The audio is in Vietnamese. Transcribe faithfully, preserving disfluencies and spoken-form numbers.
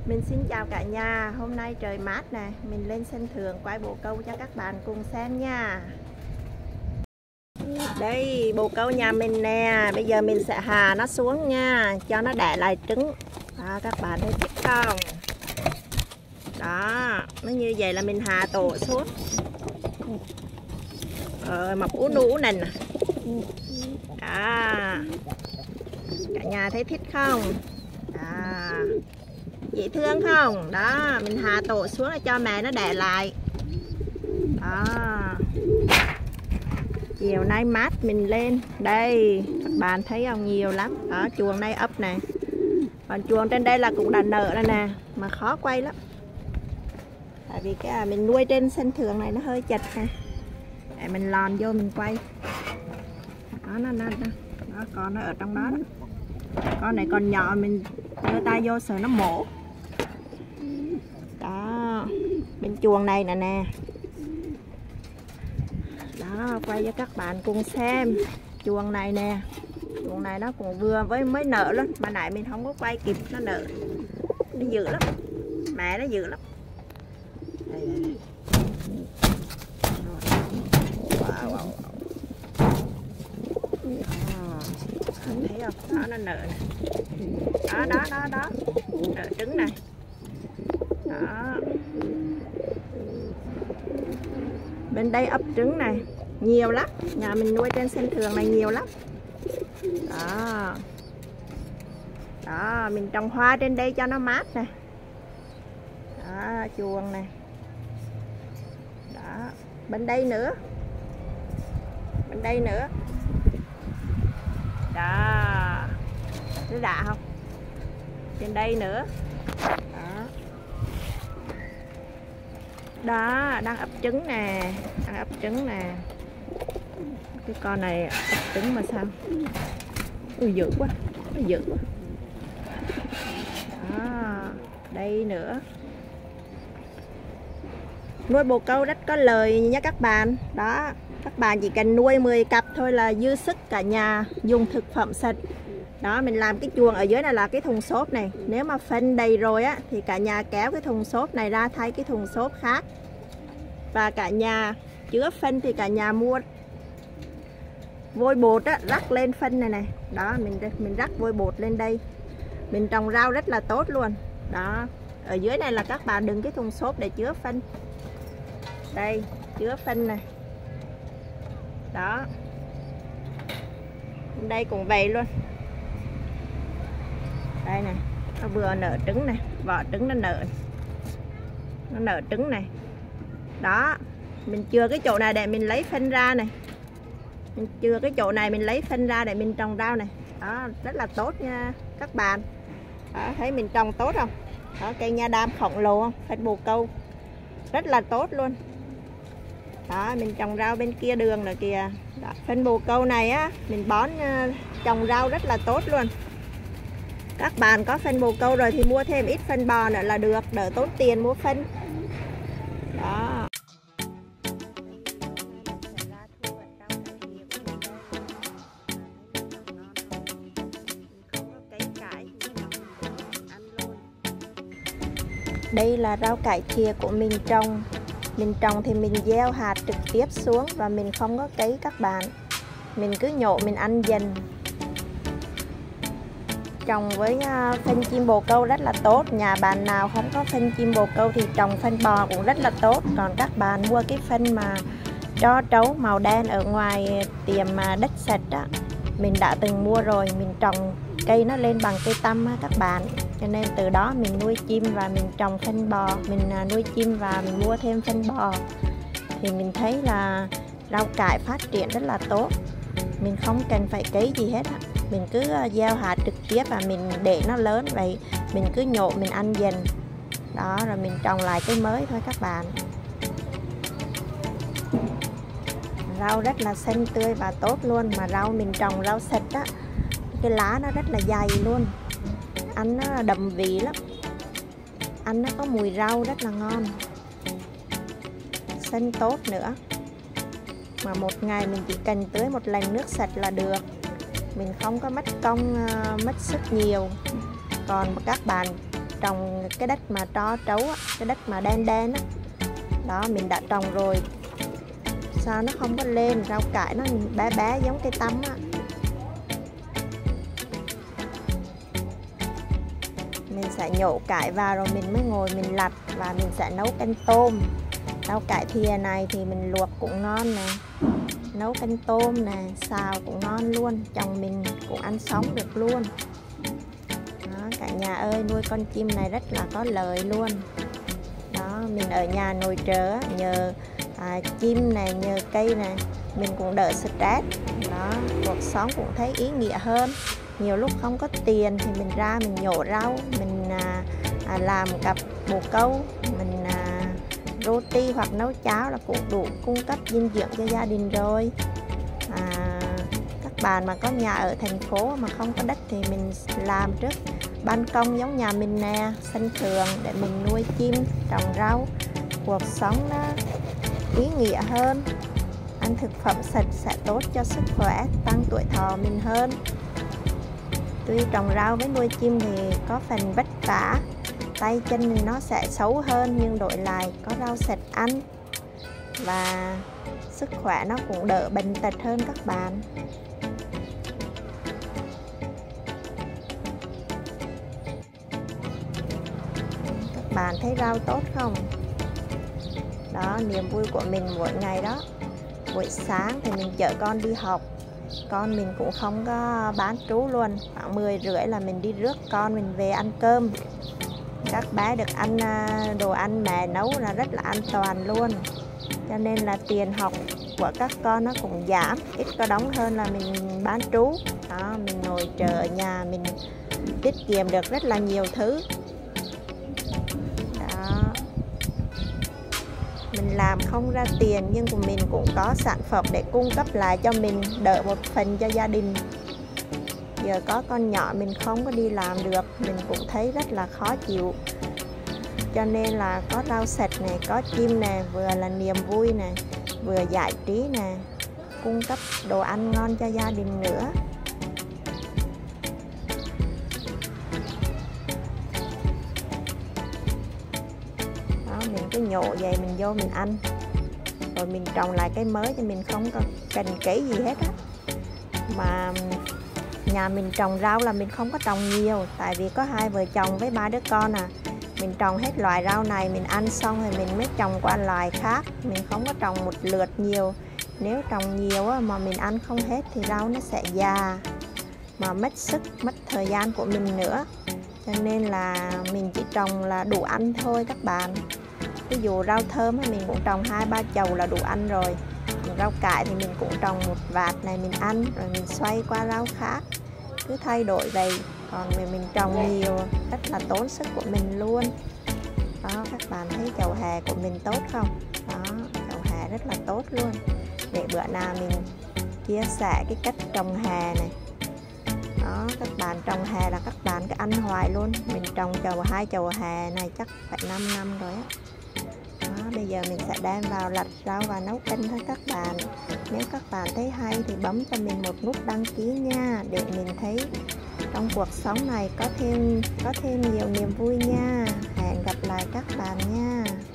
Mình xin chào cả nhà. Hôm nay trời mát nè, mình lên sân thượng quay bồ câu cho các bạn cùng xem nha. Đây bồ câu nhà mình nè. Bây giờ mình sẽ hà nó xuống nha, cho nó đẻ lại trứng. Đó, các bạn thấy thích không? Đó, nó như vậy là mình hà tổ xuống. Ờ, mập ú nú nè. Đó, cả nhà thấy thích không? Đó, dễ thương không? Đó, mình hà tổ xuống để cho mẹ nó đẻ lại. Đó, chiều nay mát mình lên đây, các bạn thấy không, nhiều lắm. Đó, chuồng này ấp này, còn chuồng trên đây là cũng đã nở rồi nè, mà khó quay lắm tại vì cái à, mình nuôi trên sân thượng này nó hơi chật nè, để mình lòn vô mình quay. Đó, nó, nó, nó. Đó, con nó ở trong đó, đó. Con này còn nhỏ, mình đưa tay vô sợ nó mổ. Đó, bên chuồng này nè nè. Đó, quay cho các bạn cùng xem chuồng này nè. Chuồng này nó cũng vừa với mới nở lắm, mà nãy mình không có quay kịp, nó nở, nó dữ lắm, mẹ nó dữ lắm. Đây, đây, đây. Wow, wow, wow. À, thấy không? Đó, nó nở nè. Đó, đó, đó, đó, nở trứng này. Đó, bên đây ấp trứng này nhiều lắm, nhà mình nuôi trên sân thượng này nhiều lắm. Đó, đó, mình trồng hoa trên đây cho nó mát nè. Đó, chuồng này. Đó, bên đây nữa, bên đây nữa. Đó, nó đã không? Trên đây nữa. Đó, đó, đang ấp trứng nè, đang ấp trứng nè. Cái con này ấp trứng mà sao? Ui, dữ quá, nó dữ quá. Đó, đây nữa. Nuôi bồ câu rất có lời nha các bạn. Đó, các bạn chỉ cần nuôi mười cặp thôi là dư sức cả nhà dùng thực phẩm sạch. Đó, mình làm cái chuồng ở dưới này là cái thùng xốp này. Nếu mà phân đầy rồi á thì cả nhà kéo cái thùng xốp này ra thay cái thùng xốp khác. Và cả nhà chứa phân thì cả nhà mua vôi bột á, rắc lên phân này này. Đó, mình mình rắc vôi bột lên đây. Mình trồng rau rất là tốt luôn. Đó, ở dưới này là các bạn đựng cái thùng xốp để chứa phân. Đây, chứa phân này. Đó, đây cũng vậy luôn. Đây này, nó vừa nở trứng này, vỏ trứng nó nở, nó nở trứng này. Đó, mình chừa cái chỗ này để mình lấy phân ra này, mình chừa cái chỗ này mình lấy phân ra để mình trồng rau này. Đó, rất là tốt nha các bạn. Đó, thấy mình trồng tốt không? Đó, cây nha đam khổng lồ không? Phân bồ câu rất là tốt luôn. Đó, mình trồng rau bên kia đường rồi kìa. Đó, phân bồ câu này á, mình bón uh, trồng rau rất là tốt luôn. Các bạn có phân bồ câu rồi thì mua thêm ít phân bò nữa là được, đỡ tốn tiền mua phân. Đó. Đây là rau cải thìa của mình trồng. Mình trồng thì mình gieo hạt trực tiếp xuống và mình không có cấy các bạn. Mình cứ nhổ mình ăn dần. Trồng với phân chim bồ câu rất là tốt. Nhà bạn nào không có phân chim bồ câu thì trồng phân bò cũng rất là tốt. Còn các bạn mua cái phân mà tro trấu màu đen ở ngoài tiệm đất sạch á, mình đã từng mua rồi. Mình trồng cây nó lên bằng cây tăm á các bạn. Cho nên từ đó mình nuôi chim và mình trồng phân bò. Mình nuôi chim và mình mua thêm phân bò. Thì mình thấy là rau cải phát triển rất là tốt. Mình không cần phải cấy gì hết á. Mình cứ gieo hạt trực tiếp và mình để nó lớn vậy. Mình cứ nhổ mình ăn dần. Đó, rồi mình trồng lại cái mới thôi các bạn. Rau rất là xanh tươi và tốt luôn. Mà rau mình trồng rau sạch á, cái lá nó rất là dày luôn. Ăn nó đậm vị lắm. Ăn nó có mùi rau rất là ngon. Xanh tốt nữa. Mà một ngày mình chỉ cần tưới một lần nước sạch là được. Mình không có mất công, mất sức nhiều. Còn các bạn trồng cái đất mà tro trấu á, cái đất mà đen đen á. Đó, mình đã trồng rồi. Sao nó không có lên, rau cải nó bé bé giống cây tăm á. Mình sẽ nhổ cải vào rồi mình mới ngồi mình lặt và mình sẽ nấu canh tôm. Rau cải thìa này thì mình luộc cũng ngon nè, nấu canh tôm nè, xào cũng ngon luôn, chồng mình cũng ăn sống được luôn. Đó, cả nhà ơi, nuôi con chim này rất là có lợi luôn. Đó, mình ở nhà nội trợ nhờ à, chim này, nhờ cây này, mình cũng đỡ stress. Đó, cuộc sống cũng thấy ý nghĩa hơn. Nhiều lúc không có tiền thì mình ra mình nhổ rau, mình à, à, làm cặp bồ câu, mình à, roti hoặc nấu cháo là cũng đủ cung cấp dinh dưỡng cho gia đình rồi. À, các bạn mà có nhà ở thành phố mà không có đất thì mình làm trước ban công giống nhà mình nè, sân thượng để mình nuôi chim, trồng rau. Cuộc sống nó ý nghĩa hơn, ăn thực phẩm sạch sẽ tốt cho sức khỏe, tăng tuổi thọ mình hơn. Tuy trồng rau với nuôi chim thì có phần vất vả, tay chân thì nó sẽ xấu hơn, nhưng đổi lại có rau sạch ăn và sức khỏe nó cũng đỡ bệnh tật hơn các bạn. Các bạn thấy rau tốt không? Đó, niềm vui của mình mỗi ngày đó. Buổi sáng thì mình chở con đi học, con mình cũng không có bán trú luôn, khoảng mười rưỡi là mình đi rước con mình về ăn cơm. Các bé được ăn đồ ăn mẹ nấu là rất là an toàn luôn, cho nên là tiền học của các con nó cũng giảm, ít có đóng hơn là mình bán trú. Đó, mình ngồi chờ ở nhà mình tiết kiệm được rất là nhiều thứ. Đó, mình làm không ra tiền nhưng của mình cũng có sản phẩm để cung cấp lại cho mình, đỡ một phần cho gia đình. Giờ có con nhỏ mình không có đi làm được, mình cũng thấy rất là khó chịu. Cho nên là có rau sạch này, có chim nè, vừa là niềm vui nè, vừa giải trí nè, cung cấp đồ ăn ngon cho gia đình nữa. Đó, mình cứ nhổ vậy mình vô mình ăn, rồi mình trồng lại cái mới cho mình không có cần cấy gì hết á. Mà nhà mình trồng rau là mình không có trồng nhiều, tại vì có hai vợ chồng với ba đứa con à. Mình trồng hết loại rau này mình ăn xong rồi mình mới trồng qua loại khác, mình không có trồng một lượt nhiều. Nếu trồng nhiều mà mình ăn không hết thì rau nó sẽ già, mà mất sức, mất thời gian của mình nữa. Cho nên là mình chỉ trồng là đủ ăn thôi các bạn. Ví dụ rau thơm mình cũng trồng hai ba chậu là đủ ăn rồi. Rau cải thì mình cũng trồng một vạt này mình ăn, rồi mình xoay qua rau khác, cứ thay đổi vậy. Còn mình, mình trồng nhiều rất là tốn sức của mình luôn. Đó, các bạn thấy chậu hè của mình tốt không? Đó, chậu hè rất là tốt luôn. Để bữa nào mình chia sẻ cái cách trồng hè này. Đó, các bạn trồng hè là các bạn cứ ăn hoài luôn. Mình trồng chậu hai chậu hè này chắc phải năm năm rồi á. Đó, bây giờ mình sẽ đem vào lặt rau và nấu canh thôi các bạn. Nếu các bạn thấy hay thì bấm cho mình một nút đăng ký nha, để mình thấy trong cuộc sống này có thêm có thêm nhiều niềm vui nha. Hẹn gặp lại các bạn nha.